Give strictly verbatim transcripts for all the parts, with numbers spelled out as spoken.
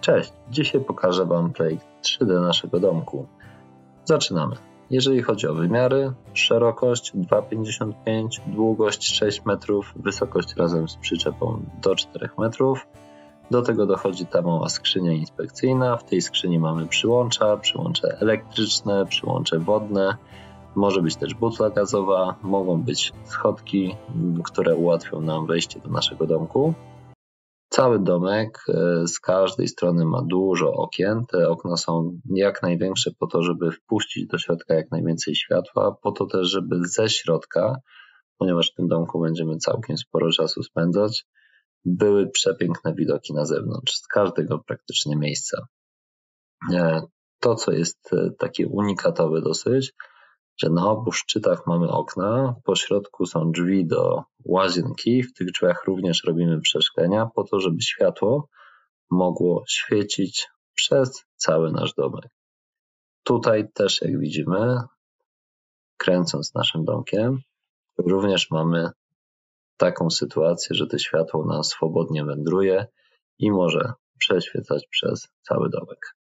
Cześć, dzisiaj pokażę Wam projekt trzy D naszego domku. Zaczynamy. Jeżeli chodzi o wymiary, szerokość dwa pięćdziesiąt pięć, długość sześć metrów, wysokość razem z przyczepą do czterech metrów. Do tego dochodzi ta mała skrzynia inspekcyjna. W tej skrzyni mamy przyłącza, przyłącze elektryczne, przyłącze wodne. Może być też butla gazowa, mogą być schodki, które ułatwią nam wejście do naszego domku. Cały domek z każdej strony ma dużo okien. Te okna są jak największe po to, żeby wpuścić do środka jak najwięcej światła, po to też, żeby ze środka, ponieważ w tym domku będziemy całkiem sporo czasu spędzać, były przepiękne widoki na zewnątrz, z każdego praktycznie miejsca. To, co jest takie unikatowe dosyć, że na obu szczytach mamy okna, po środku są drzwi do łazienki, w tych drzwiach również robimy przeszklenia po to, żeby światło mogło świecić przez cały nasz domek. Tutaj też, jak widzimy, kręcąc naszym domkiem, również mamy taką sytuację, że to światło nam swobodnie wędruje i może przeświecać przez cały domek.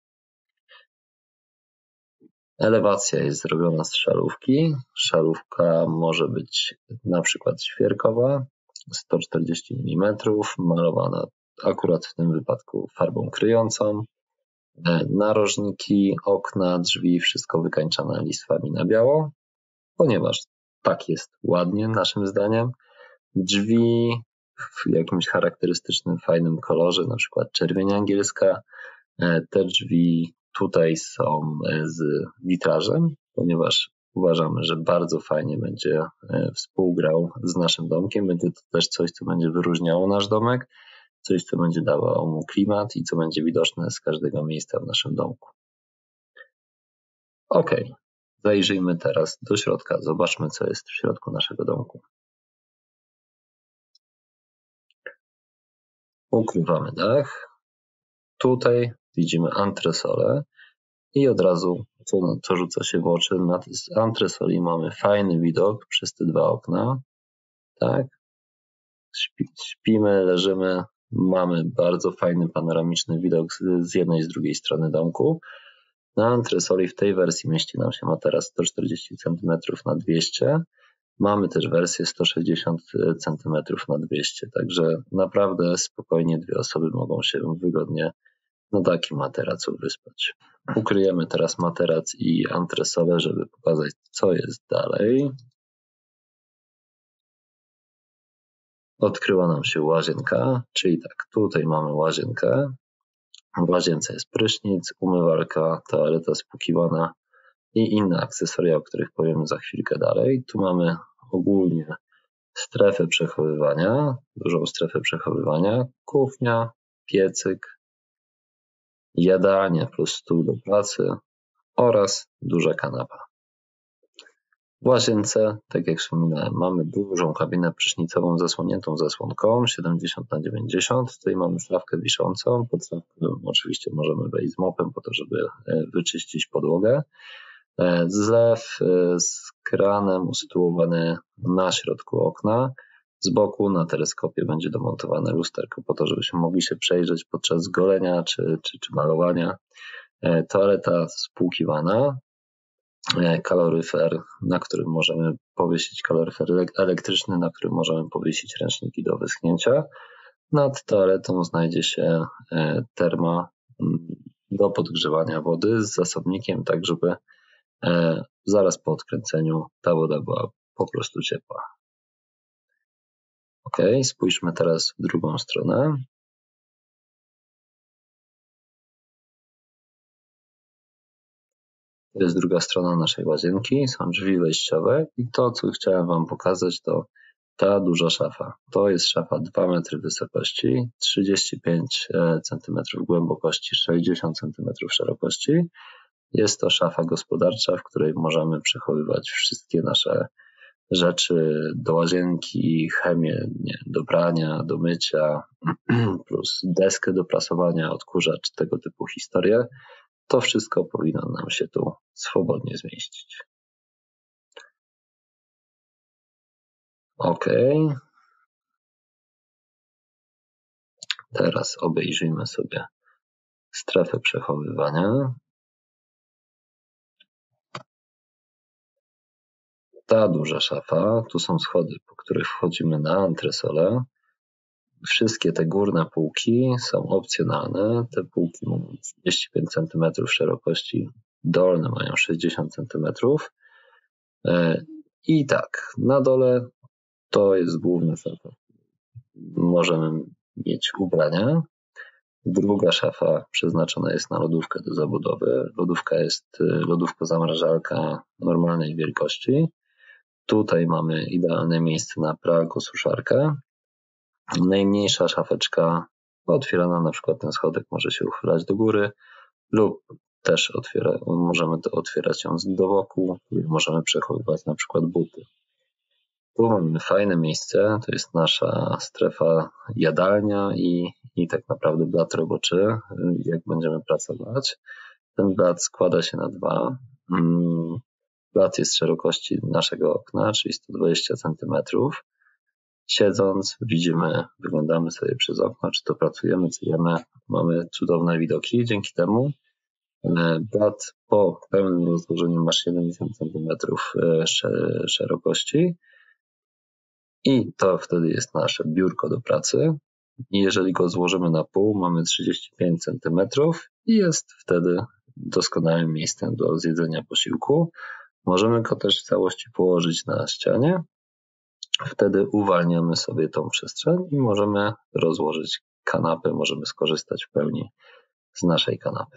Elewacja jest zrobiona z szalówki. Szalówka może być na przykład świerkowa, sto czterdzieści milimetrów, malowana akurat w tym wypadku farbą kryjącą. Narożniki, okna, drzwi, wszystko wykańczane listwami na biało, ponieważ tak jest ładnie naszym zdaniem. Drzwi w jakimś charakterystycznym, fajnym kolorze, na przykład czerwień angielska. Te drzwi tutaj są z witrażem, ponieważ uważamy, że bardzo fajnie będzie współgrał z naszym domkiem. Będzie to też coś, co będzie wyróżniało nasz domek, coś, co będzie dawało mu klimat i co będzie widoczne z każdego miejsca w naszym domku. Ok, zajrzyjmy teraz do środka. Zobaczmy, co jest w środku naszego domku. Ukrywamy dach. Tutaj widzimy antresolę. I od razu, co, co rzuca się w oczy, na antresoli mamy fajny widok przez te dwa okna. Tak? Śpi, śpimy, leżymy, mamy bardzo fajny panoramiczny widok z, z jednej i z drugiej strony domku. Na antresoli w tej wersji mieści nam się materac sto czterdzieści centymetrów na dwieście. Mamy też wersję sto sześćdziesiąt centymetrów na dwieście, także naprawdę spokojnie dwie osoby mogą się wygodnie na takim materacu wyspać. Ukryjemy teraz materac i antresolę, żeby pokazać, co jest dalej. Odkryła nam się łazienka, czyli tak, tutaj mamy łazienkę. W łazience jest prysznic, umywalka, toaleta spłukiwana i inne akcesoria, o których powiemy za chwilkę dalej. Tu mamy ogólnie strefę przechowywania, dużą strefę przechowywania, kuchnia, piecyk, jadalnia plus stół do pracy oraz duża kanapa. W łazience, tak jak wspominałem, mamy dużą kabinę prysznicową zasłoniętą zasłonką siedemdziesiąt na dziewięćdziesiąt. Tutaj mamy szafkę wiszącą. Pod szafkę oczywiście możemy wejść z mopem po to, żeby wyczyścić podłogę. Zlew z kranem usytuowany na środku okna. Z boku na teleskopie będzie domontowane lusterko po to, żebyśmy mogli się przejrzeć podczas golenia czy, czy, czy malowania. Toaleta spłukiwana. Kaloryfer, na którym możemy powiesić kaloryfer elektryczny, na którym możemy powiesić ręczniki do wyschnięcia. Nad toaletą znajdzie się terma do podgrzewania wody z zasobnikiem, tak żeby zaraz po odkręceniu ta woda była po prostu ciepła. Ok, spójrzmy teraz w drugą stronę. To jest druga strona naszej łazienki, są drzwi wejściowe i to, co chciałem Wam pokazać, to ta duża szafa. To jest szafa dwa metry wysokości, trzydzieści pięć centymetrów głębokości, sześćdziesiąt centymetrów szerokości. Jest to szafa gospodarcza, w której możemy przechowywać wszystkie nasze rzeczy do łazienki, chemię nie, do prania, do mycia, plus deskę do prasowania, odkurzacz, tego typu historie. To wszystko powinno nam się tu swobodnie zmieścić. Ok. Teraz obejrzyjmy sobie strefę przechowywania. Ta duża szafa, tu są schody, po których wchodzimy na antresolę. Wszystkie te górne półki są opcjonalne. Te półki mają trzydzieści pięć centymetrów szerokości, dolne mają sześćdziesiąt centymetrów. I tak, na dole to jest główna szafa. Możemy mieć ubrania. Druga szafa przeznaczona jest na lodówkę do zabudowy. Lodówka jest lodówko-zamrażalka normalnej wielkości. Tutaj mamy idealne miejsce na pralko-suszarkę. Najmniejsza szafeczka otwierana, na przykład ten schodek może się uchylać do góry lub też otwiera, możemy to otwierać ją do boku, możemy przechowywać na przykład buty. Tu mamy fajne miejsce, to jest nasza strefa jadalnia i, i tak naprawdę blat roboczy, jak będziemy pracować. Ten blat składa się na dwa. Blat jest szerokości naszego okna, czyli sto dwadzieścia centymetrów. Siedząc widzimy, wyglądamy sobie przez okno, czy to pracujemy, czy jemy. Mamy cudowne widoki dzięki temu. Blat po pełnym rozłożeniu ma siedemdziesiąt centymetrów szerokości i to wtedy jest nasze biurko do pracy. I jeżeli go złożymy na pół, mamy trzydzieści pięć centymetrów i jest wtedy doskonałym miejscem do zjedzenia posiłku. Możemy go też w całości położyć na ścianie. Wtedy uwalniamy sobie tą przestrzeń i możemy rozłożyć kanapę, możemy skorzystać w pełni z naszej kanapy.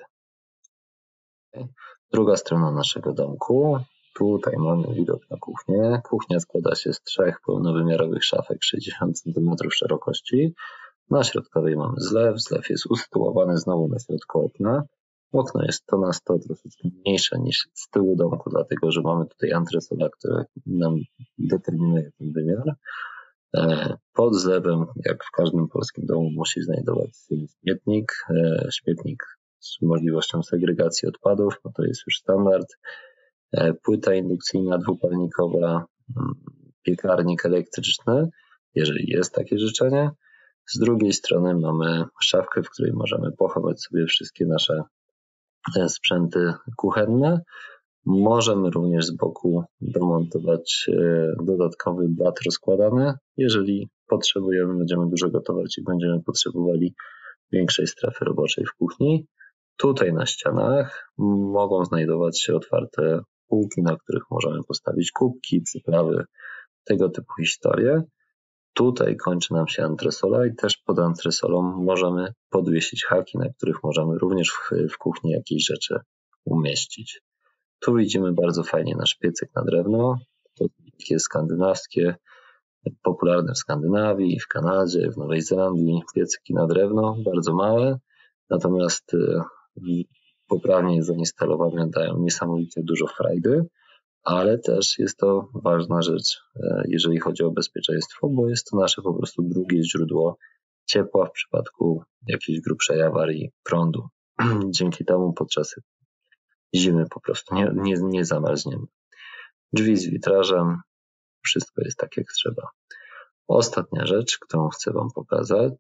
Druga strona naszego domku. Tutaj mamy widok na kuchnię. Kuchnia składa się z trzech pełnowymiarowych szafek sześćdziesiąt centymetrów szerokości. Na środkowej mamy zlew. Zlew jest usytuowany znowu na środku okna. Okno jest sto na sto troszeczkę mniejsze niż z tyłu domku, dlatego że mamy tutaj antresolę, która nam determinuje ten wymiar. Pod zlewem, jak w każdym polskim domu, musi znajdować się śmietnik. Śmietnik z możliwością segregacji odpadów, no to jest już standard. Płyta indukcyjna dwupalnikowa, piekarnik elektryczny, jeżeli jest takie życzenie. Z drugiej strony mamy szafkę, w której możemy pochować sobie wszystkie nasze sprzęty kuchenne. Możemy również z boku domontować dodatkowy blat rozkładany. Jeżeli potrzebujemy, będziemy dużo gotować i będziemy potrzebowali większej strefy roboczej w kuchni. Tutaj na ścianach mogą znajdować się otwarte półki, na których możemy postawić kubki, przyprawy, tego typu historie. Tutaj kończy nam się antresola i też pod antresolą możemy podwiesić haki, na których możemy również w, w kuchni jakieś rzeczy umieścić. Tu widzimy bardzo fajnie nasz piecyk na drewno. To takie skandynawskie, popularne w Skandynawii, w Kanadzie, w Nowej Zelandii. Piecyki na drewno, bardzo małe, natomiast poprawnie zainstalowane dają niesamowicie dużo frajdy, ale też jest to ważna rzecz, jeżeli chodzi o bezpieczeństwo, bo jest to nasze po prostu drugie źródło ciepła w przypadku jakiejś grubszej awarii prądu. Dzięki temu podczas zimy po prostu nie, nie, nie zamarzniemy. Drzwi z witrażem, wszystko jest tak jak trzeba. Ostatnia rzecz, którą chcę Wam pokazać,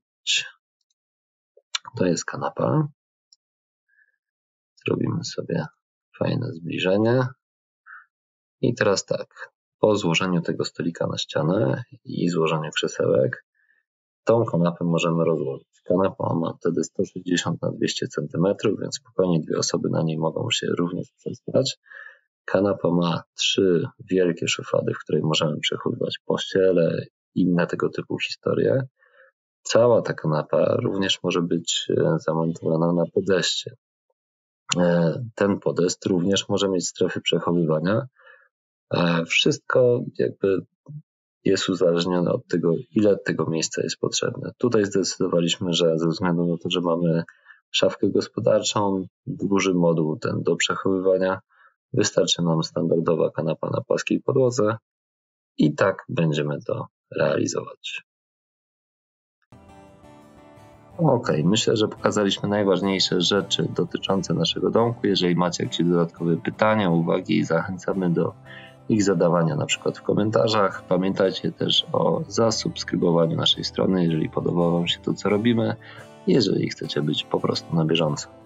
to jest kanapa. Zrobimy sobie fajne zbliżenie. I teraz tak, po złożeniu tego stolika na ścianę i złożeniu krzesełek, tą kanapę możemy rozłożyć. Kanapa ma wtedy sto sześćdziesiąt na dwieście centymetrów, więc spokojnie dwie osoby na niej mogą się również przespać. Kanapa ma trzy wielkie szuflady, w której możemy przechowywać pościele i inne tego typu historie. Cała ta kanapa również może być zamontowana na podeście. Ten podest również może mieć strefy przechowywania. Wszystko jakby jest uzależnione od tego, ile tego miejsca jest potrzebne. Tutaj zdecydowaliśmy, że ze względu na to, że mamy szafkę gospodarczą, duży moduł ten do przechowywania, wystarczy nam standardowa kanapa na płaskiej podłodze i tak będziemy to realizować. Ok, myślę, że pokazaliśmy najważniejsze rzeczy dotyczące naszego domku. Jeżeli macie jakieś dodatkowe pytania, uwagi, zachęcamy do ich zadawania na przykład w komentarzach. Pamiętajcie też o zasubskrybowaniu naszej strony, jeżeli podoba Wam się to, co robimy, jeżeli chcecie być po prostu na bieżąco.